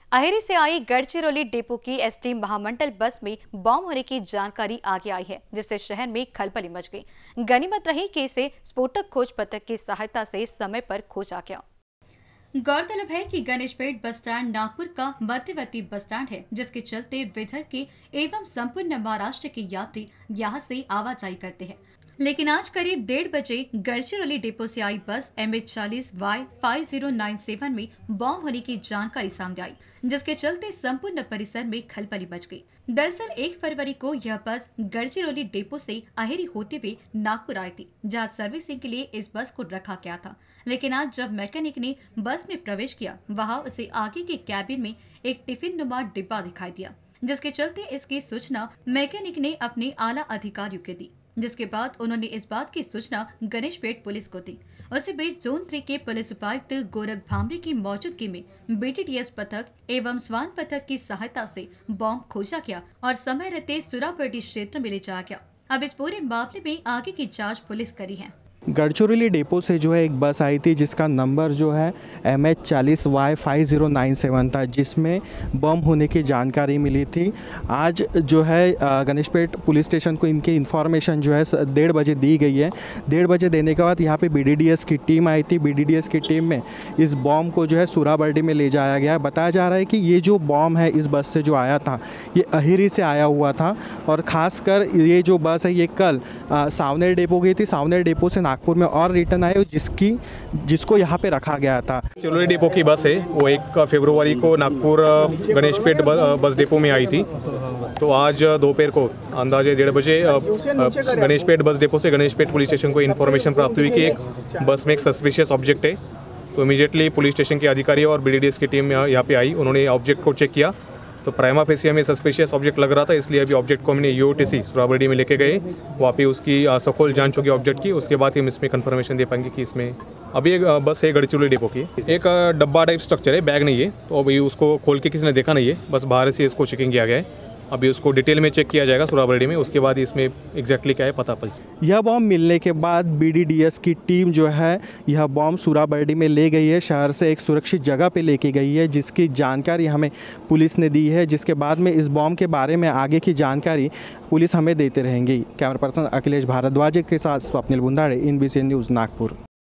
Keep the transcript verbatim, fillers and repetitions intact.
अहेरी से आई गढ़चिरौली डिपो की एसटी महामंडल बस में बॉम्ब होने की जानकारी आगे आई है, जिससे शहर में खलबली मच गई। गनीमत रही कि इसे स्फोटक खोज पथक की सहायता से समय पर खोजा गया। गौरतलब है कि गणेशपेट बस स्टैंड नागपुर का मध्यवर्ती बस स्टैंड है, जिसके चलते विदर्भ के एवं संपूर्ण महाराष्ट्र के यात्री यहां से आवाजाही करते हैं। लेकिन आज करीब डेढ़ बजे गढ़चिरौली डिपो से आई बस एम एच चालीस Y five zero nine seven में बॉम्ब होने की जानकारी सामने आई, जिसके चलते संपूर्ण परिसर में खलबली मच गई। दरअसल एक फरवरी को यह बस गढ़चिरौली डिपो से अहेरी होते हुए नागपुर आई थी, जहां सर्विसिंग के लिए इस बस को रखा गया था। लेकिन आज जब मैकेनिक ने बस में प्रवेश किया, वहां उसे आगे के कैबिन में एक टिफिन नुमा डिब्बा दिखाई दिया, जिसके चलते इसकी सूचना मैकेनिक ने अपने आला अधिकारियों को दी, जिसके बाद उन्होंने इस बात की सूचना गणेशपेट पुलिस को दी। उसी बीच जोन थ्री के पुलिस उपायुक्त गोरख भामरे की मौजूदगी में बी टी डी एस पथक एवं स्वान पथक की सहायता से बॉम्ब खोजा गया और समय रहते सुराबर्डी क्षेत्र में ले जाया गया। अब इस पूरे मामले में आगे की जाँच पुलिस करी है। गढ़चिरौली डिपो से जो है एक बस आई थी, जिसका नंबर जो है एम एच चालीस Y five zero nine seven था, जिसमें बम होने की जानकारी मिली थी। आज जो है गणेशपेट पुलिस स्टेशन को इनकी इन्फॉर्मेशन जो है डेढ़ बजे दी गई है। डेढ़ बजे देने के बाद यहाँ पे बी डी डी एस की टीम आई थी। बी डी डी एस की टीम में इस बॉम्ब को जो है सुराबर्डी में ले जाया गया। बताया जा रहा है कि ये जो बॉम्ब है इस बस से जो आया था, ये अहेरी से आया हुआ था और ख़ासकर ये जो बस है ये कल सावनेर डिपो गई थी। सावनेर डिपो से नागपुर में और रिटर्न आए, जिसकी जिसको यहाँ पे रखा गया था। चिरौली डिपो की बस है, वो एक फरवरी को नागपुर गणेशपेट बस डिपो में आई थी। तो आज दोपहर को अंदाजे डेढ़ बजे गणेशपेट बस डिपो से गणेशपेट पुलिस स्टेशन को इन्फॉर्मेशन प्राप्त हुई कि एक बस में एक सस्पिशियस ऑब्जेक्ट है। तो इमीडिएटली पुलिस स्टेशन के अधिकारी और बी डी डी एस की टीम यहाँ पे आई। उन्होंने ऑब्जेक्ट को चेक किया तो प्राइमा फेसी हमें सस्पिशियस ऑब्जेक्ट लग रहा था, इसलिए अभी ऑब्जेक्ट को हमने you O T C Surabardi में लेके गए। वहाँ पे उसकी सखोल जांच होगी ऑब्जेक्ट की, उसके बाद हम इसमें कंफर्मेशन दे पाएंगे कि इसमें अभी एक बस है गढ़चिरौली डिपो की, एक डब्बा टाइप स्ट्रक्चर है, बैग नहीं है। तो अभी उसको खोल के किसी ने देखा नहीं है, बस बाहर से इसको चेकिंग किया गया है। अभी उसको डिटेल में चेक किया जाएगा सुराबर्डी में, उसके बाद इसमें एग्जैक्टली क्या है पता पल। यह बॉम्ब मिलने के बाद बी डी डी एस की टीम जो है यह बॉम्ब सुराबर्डी में ले गई है, शहर से एक सुरक्षित जगह पे लेके गई है, जिसकी जानकारी हमें पुलिस ने दी है। जिसके बाद में इस बॉम्ब के बारे में आगे की जानकारी पुलिस हमें देते रहेंगी। कैमरा पर्सन अखिलेश भारद्वाज के साथ Swapnil Bundade, in B C N news Nagpur.